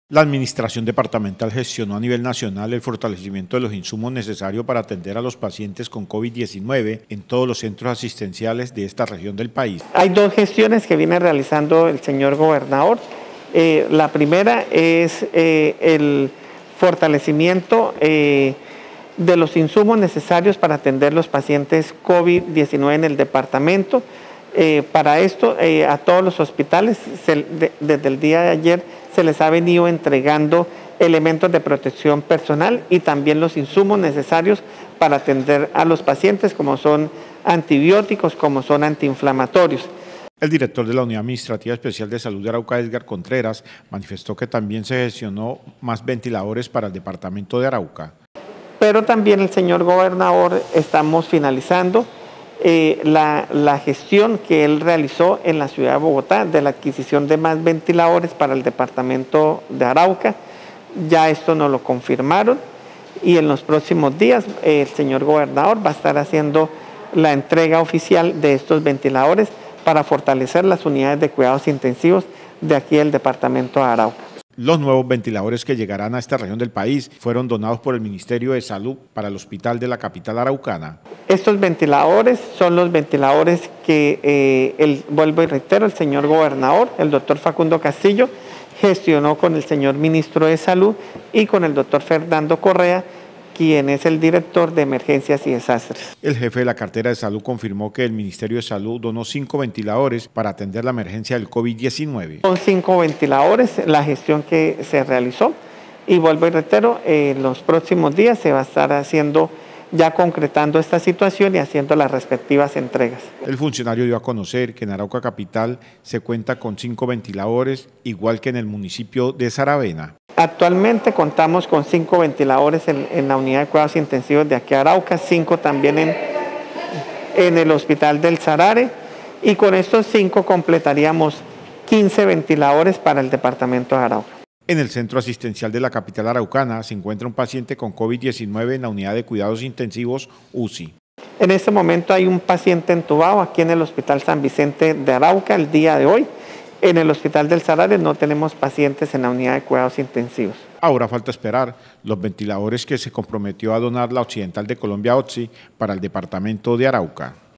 La Administración Departamental gestionó a nivel nacional el fortalecimiento de los insumos necesarios para atender a los pacientes con COVID-19 en todos los centros asistenciales de esta región del país. Hay dos gestiones que viene realizando el señor gobernador. La primera es el fortalecimiento de los insumos necesarios para atender los pacientes COVID-19 en el departamento. Para esto, a todos los hospitales, desde el día de ayer, se les ha venido entregando elementos de protección personal y también los insumos necesarios para atender a los pacientes, como son antibióticos, como son antiinflamatorios. El director de la Unidad Administrativa Especial de Salud de Arauca, Edgar Contreras, manifestó que también se gestionó más ventiladores para el departamento de Arauca. Pero también el señor gobernador estamos finalizando la gestión que él realizó en la ciudad de Bogotá de la adquisición de más ventiladores para el departamento de Arauca. Ya esto nos lo confirmaron y en los próximos días el señor gobernador va a estar haciendo la entrega oficial de estos ventiladores para fortalecer las unidades de cuidados intensivos de aquí del departamento de Arauca. Los nuevos ventiladores que llegarán a esta región del país fueron donados por el Ministerio de Salud para el hospital de la capital araucana. Estos ventiladores son los ventiladores que, vuelvo y reitero, el señor gobernador, el doctor Facundo Castillo, gestionó con el señor ministro de Salud y con el doctor Fernando Correa, quien es el director de emergencias y desastres. El jefe de la cartera de salud confirmó que el Ministerio de Salud donó 5 ventiladores para atender la emergencia del COVID-19. Son 5 ventiladores la gestión que se realizó y vuelvo y reitero, en los próximos días se va a estar haciendo, ya concretando esta situación y haciendo las respectivas entregas. El funcionario dio a conocer que en Arauca Capital se cuenta con 5 ventiladores, igual que en el municipio de Saravena. Actualmente contamos con 5 ventiladores en la unidad de cuidados intensivos de aquí a Arauca, 5 también en el hospital del Sarare y con estos 5 completaríamos 15 ventiladores para el departamento de Arauca. En el centro asistencial de la capital araucana se encuentra un paciente con COVID-19 en la unidad de cuidados intensivos UCI. En este momento hay un paciente entubado aquí en el Hospital San Vicente de Arauca el día de hoy. En el Hospital del Sarare no tenemos pacientes en la unidad de cuidados intensivos. Ahora falta esperar los ventiladores que se comprometió a donar la Occidental de Colombia OTSI para el departamento de Arauca.